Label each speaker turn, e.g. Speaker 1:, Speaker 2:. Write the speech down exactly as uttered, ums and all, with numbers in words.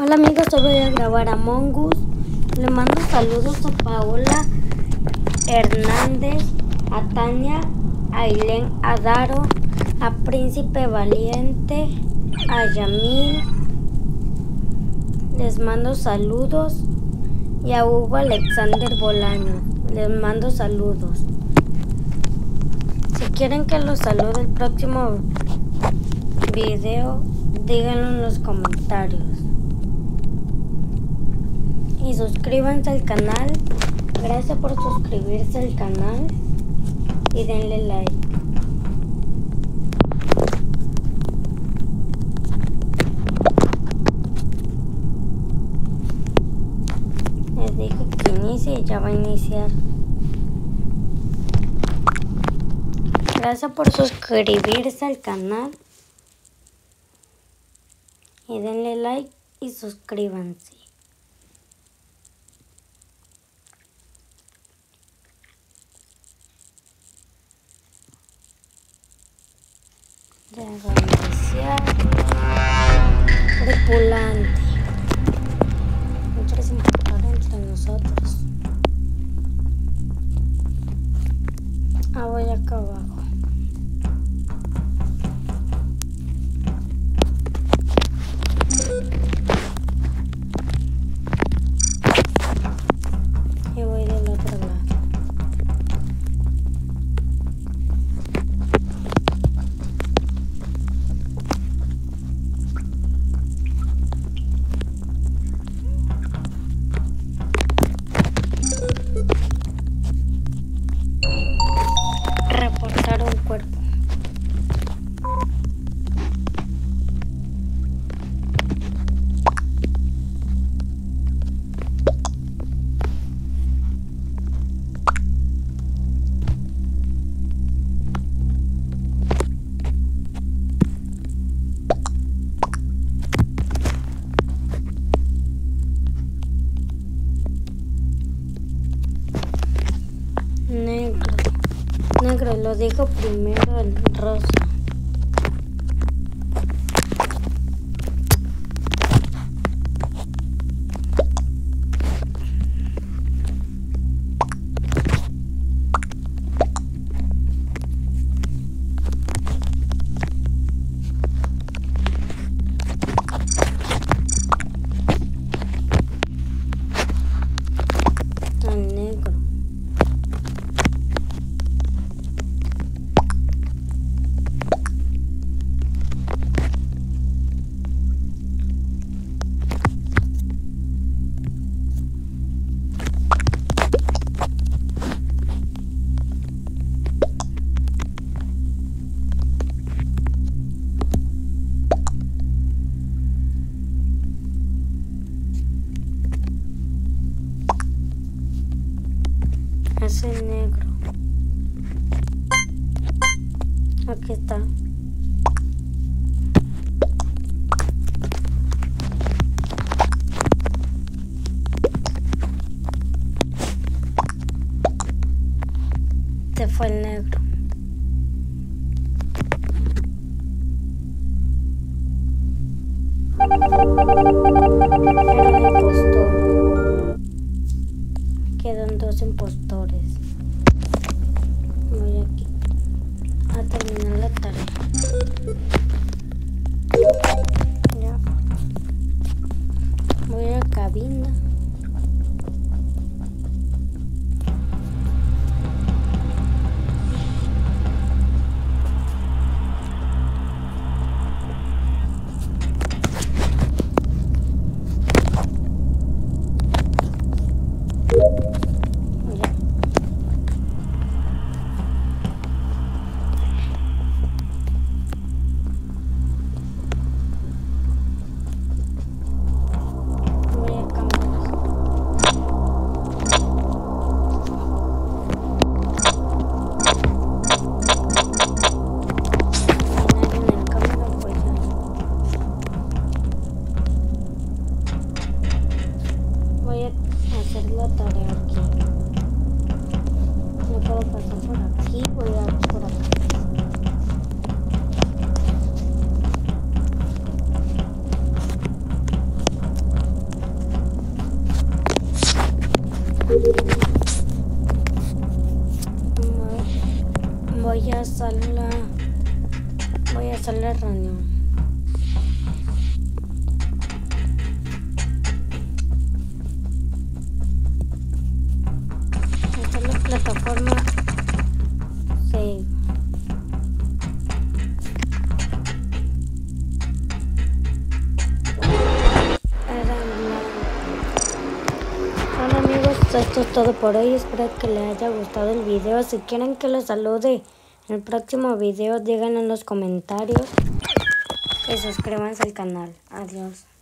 Speaker 1: Hola amigos, hoy voy a grabar Among Us. Le mando saludos a Paola Hernández, a Tania, a Ailén Adaro, a Príncipe Valiente, a Yamil. Les mando saludos. Y a Hugo Alexander Bolaño. Les mando saludos. Si quieren que los salude el próximo video, díganlo en los comentarios. Y suscríbanse al canal. Gracias por suscribirse al canal. Y denle like. Les dije que inicie y ya va a iniciar. Gracias por suscribirse al canal. Y denle like y suscríbanse. Ya va a iniciar. Tripulante. Muchas importar entre nosotros. Ah, voy acá abajo. Y voy del otro lado. Reportar un cuerpo. Negro. Negro, lo dijo primero el rosa. El negro. Es el negro. Aquí está. Este fue el negro. Era un impostor. Quedan dos impostores. Voy aquí a terminar la tarea. Ya. Voy a cabina. Voy a hacer la... Voy a hacer la reunión. Esta es la plataforma. Sí. Bueno amigos, esto es todo por hoy. Espero que les haya gustado el video. Si quieren que les salude en el próximo video, díganlo en los comentarios y suscríbanse al canal. Adiós.